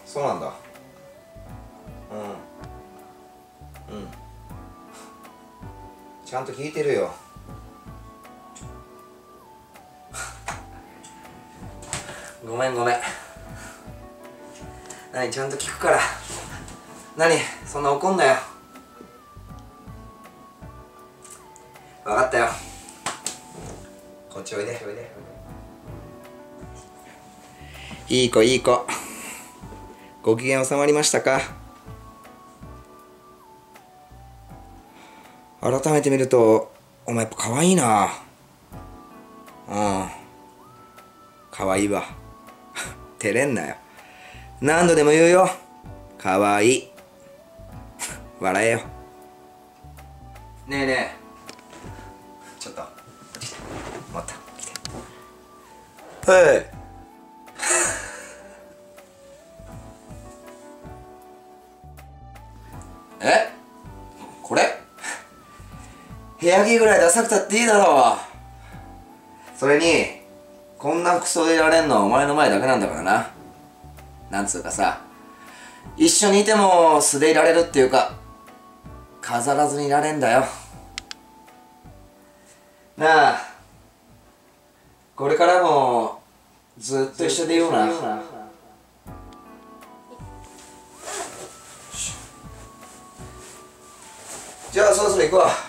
そうなんだ。うんちゃんと聞いてるよ。ごめんごめん。何ちゃんと聞くから。何そんな怒んなよ。分かったよ。こっちおいで。いい子いい子。ご機嫌収まりましたか？改めて見るとお前やっぱ可愛いな。可愛いわ。照れんなよ。何度でも言うよ。可愛い。笑えよ。ねえねえ、ちょっともっと来て。はいえ、これ部屋着ぐらいダサくたっていいだろう。それにこんな服装でいられんのはお前の前だけなんだからな。なんつうかさ、一緒にいても素でいられるっていうか、飾らずにいられんだよなあ。これからもずっと一緒でいような。じゃあそろそろ行くわ。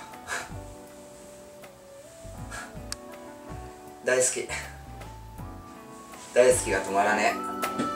大好きが止まらねえ。